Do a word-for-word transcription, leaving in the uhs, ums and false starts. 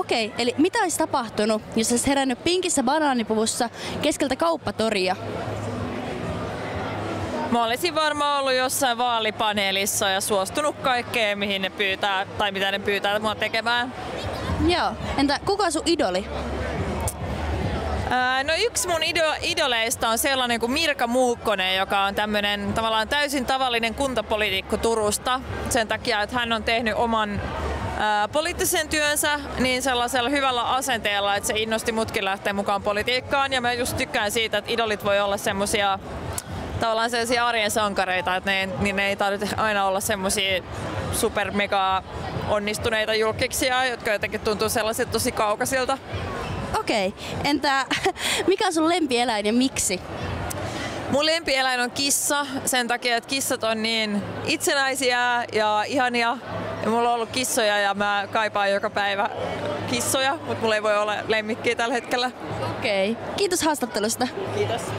Okei, eli mitä olisi tapahtunut, jos olisi herännyt pinkissä banaanipuvussa keskeltä kauppatoria? Mä olisin varmaan ollut jossain vaalipaneelissa ja suostunut kaikkeen, mihin ne pyytää, tai mitä ne pyytää mua tekemään. Joo. Entä kuka on sun idoli? Ää, no yksi mun ido, idoleista on sellainen kuin Mirka Muukkonen, joka on tämmönen tavallaan täysin tavallinen kuntapoliitikko Turusta. Sen takia, että hän on tehnyt oman ää, poliittisen työnsä niin sellaisella hyvällä asenteella, että se innosti mutkin lähteä mukaan politiikkaan. Ja mä just tykkään siitä, että idolit voi olla semmosia tavallaan sellaisia arjen sankareita, että ne, niin ne ei tarvitse aina olla semmosia super mega onnistuneita julkkiksia, jotka jotenkin tuntuu sellaiset tosi kaukaisilta. Okei, entä mikä on sun lempieläin ja miksi? Mun lempieläin on kissa sen takia, että kissat on niin itsenäisiä ja ihania. Ja mulla on ollut kissoja ja mä kaipaan joka päivä kissoja, mutta mulla ei voi olla lemmikkiä tällä hetkellä. Okei, kiitos haastattelusta. Kiitos.